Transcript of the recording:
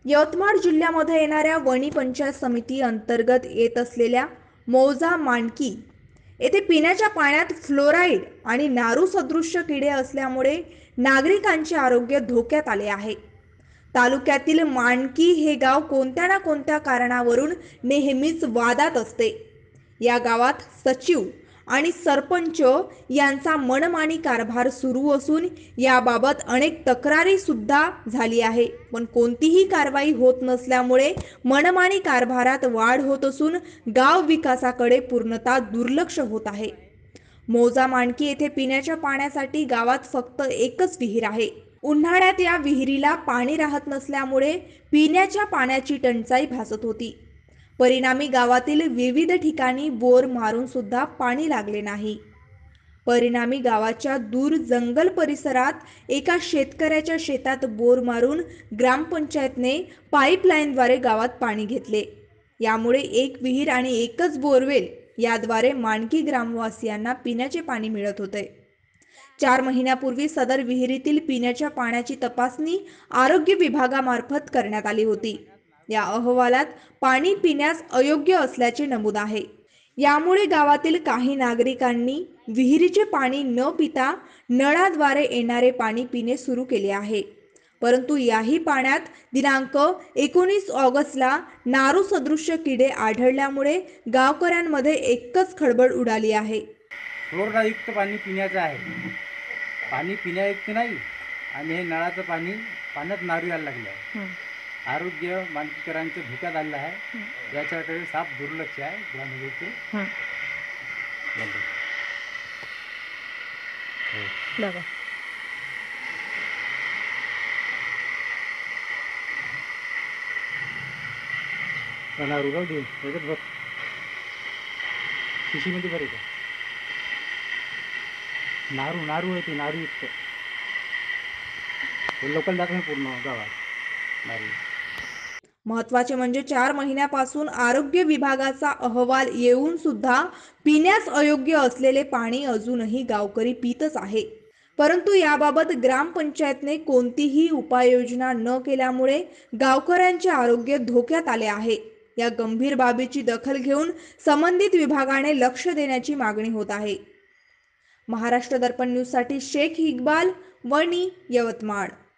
यवतमाळ जिल्ह्यामध्ये येणाऱ्या वणी पंचायत समिती अंतर्गत येत असलेल्या मौजा मांडकी येथे पिण्याच्या पाण्यात फ्लोराईड आणि नारू सदृश्य किडे असल्यामुळे नागरिकांचे आरोग्य धोक्यात आले आहे। तालुक्यातील मांडकी हे गाव कोणत्या ना कोणत्या कारणावरून नेहमीच वादात असते। या गावात सचिव आणि सरपंच यांचा मनमानी कारभार सुरू असून याबाबत अनेक तक्रारी सुद्धा झाली आहे, पण कोणतीही कारवाई होत नसल्यामुळे मनमानी कारभारात वाढ होत असून गाव विकासाकडे पूर्णतः दुर्लक्ष होत आहे। मौजा मांडकी येथे पिण्याच्या पाण्यासाठी गावात फक्त एकच विहीर आहे। उन्हाळ्यात या विहिरीला पाणी राहत नसल्यामुळे पिण्याच्या पाण्याची टंचाई भासत होती। परिणामी गावातील विविध ठिकाणी बोर मारून सुद्धा पाणी लागले नाही। परिणामी गावाच्या दूर जंगल परिसरात एका शेतकऱ्याच्या शेतात बोर मारून ग्रामपंचायतने पाईपलाईनद्वारे गावात पाणी घेतले। यामुळे एक विहीर आणि एकच बोरवेल याद्वारे मांडकी ग्रामवासियांना पिण्याचे पाणी मिळत होते। 4 महिन्यापूर्वी सदर विहिरीतील पिण्याच्या पाण्याची तपासणी आरोग्य विभागामार्फत करण्यात आली होती। या अहवालात पाणी पिण्यास अयोग्य असल्याचे नमूद आहे। यामुळे गावातील काही नागरिकांनी विहिरीचे पाणी न पिता नळाद्वारे येणारे पाणी पिणे सुरू केले आहे। परंतु याही पाण्यात दिनांक 19 ऑगस्टला नारू सदृश्य किडे आढळल्यामुळे गावकऱ्यांमध्ये एकच खळबळ उडाली आहे। फ्लोराईडयुक्त पाणी पिण्याचं आहे, पाणी पिण्यायुक्त नाही आणि हे नळाचं पाणी पाण्यात नारू यायला लागलं आहे। आरोग्य मानकरांच्या धोक्यात आलेलं आहे। याच्याकडे साफ दुर्लक्ष आहे ग्रामपंचायतीचे। नारू राहू दे, याच्यात भर शिशीमध्ये भर येतं नारू नारू आहे ते नारूयुक्त लोकल दाखव पूर्ण गावात नारू। महत्त्वाचे म्हणजे 4 महिन्यापासून आरोग्य विभागाचा अहवाल येऊन सुद्धा पिण्यास अयोग्य असलेले पाणी अजूनही गावकरी पितच आहे। परंतु याबाबत ग्रामपंचायतने कोणतीही उपाययोजना न केल्यामुळे गावकऱ्यांचे आरोग्य धोक्यात आले आहे। या गंभीर बाबीची दखल घेऊन संबंधित विभागाने लक्ष देण्याची मागणी होत आहे। महाराष्ट्र दर्पण न्यूजसाठी शेख इक्बाल, वणी, यवतमाळ।